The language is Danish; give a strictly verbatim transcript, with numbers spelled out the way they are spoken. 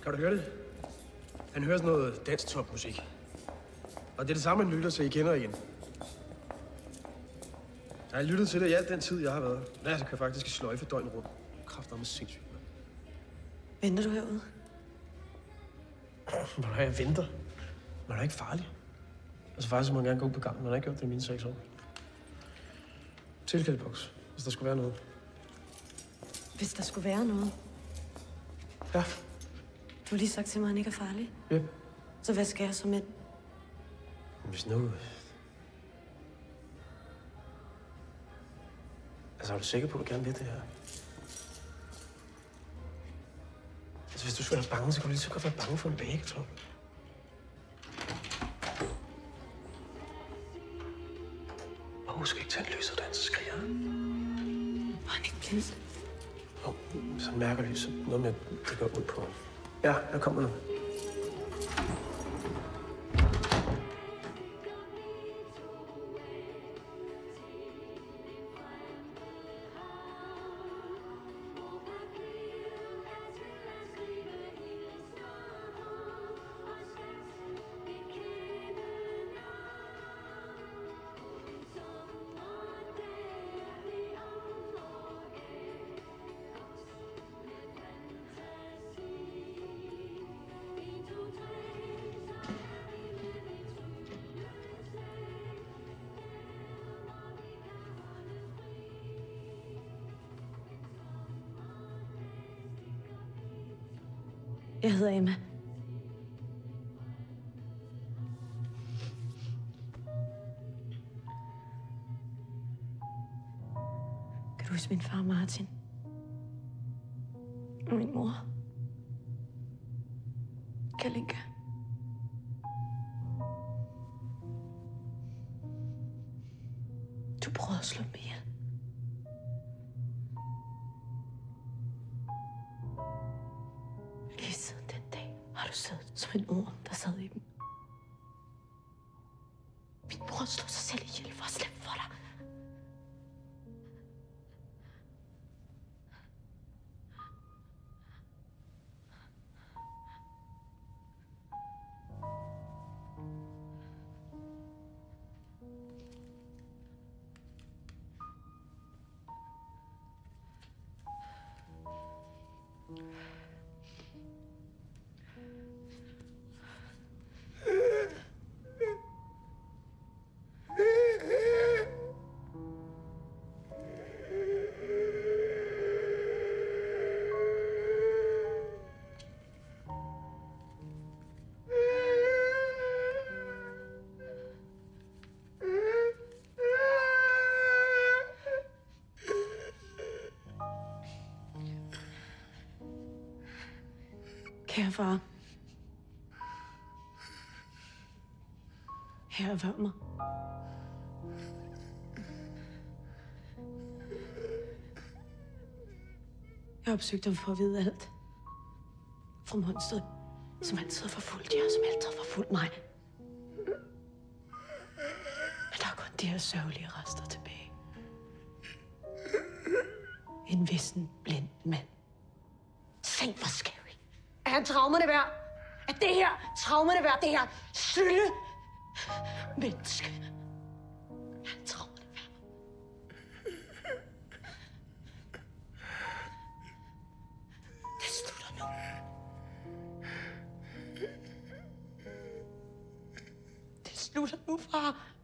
Kan du høre det? Han hører sådan noget dansk topmusik. Og det er det samme, han lytter til, I kender igen. Jeg har lyttet til det i al den tid, jeg har været. Lasse kan faktisk sløjfe døgnet rundt. Kræfter med sindssygt. Venter du herude? Hvor jeg venter? Man er ikke farlig. Altså faktisk må man gerne gå på gangen. Man har ikke gjort det i mine seks år. Tilkaldeboks, hvis der skulle være noget. Hvis der skulle være noget? Ja. Du har lige sagt til mig, at han ikke er farlig. Yep. Så hvad skal jeg så med? Hvis nu... Altså, er du sikker på, at du gerne vil det her? Altså, hvis du skulle være bange, så kunne du lige så godt være bange for en bagetop. Og husk ikke tage en lys og dans, så skriger han. Var han ikke blind? Jo, oh, så mærker lyset. Noget med, at det går ud på. Ja, jeg kommer nu. Jeg hedder Emma. Kan du huske min far Martin? Og min mor? Kalinka. Du prøvede at slå mig ihjel. Lige siden den dag har du siddet som en orm, der sad i dem. Min mor slog sig selv ihjel for at slippe for dig. Kære far. Herre, hør mig. Jeg har opsøgt ham for at vide alt. Fra monstret, som altid har forfulgt jer, som altid har forfulgt mig. Men der er kun de her sørgelige rester tilbage. En vissen blind mand. Se, hvor scary. Er han traumerne værd? Er det her traumerne værd? Det her sylle menneske? Er han traumerne værd? Det slutter nu. Det slutter nu, far.